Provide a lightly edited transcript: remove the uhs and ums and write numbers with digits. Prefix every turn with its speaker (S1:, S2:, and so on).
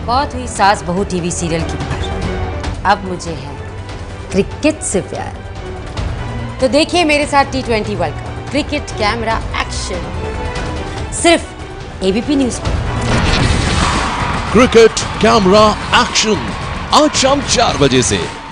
S1: बहुत हुई सास बहू टीवी सीरियल की बात, अब मुझे है क्रिकेट से प्यार। तो देखिए मेरे साथ T20 world cup cricket camera action, सिर्फ एबीपी न्यूज पर।
S2: क्रिकेट कैमरा एक्शन आज शाम 4 बजे से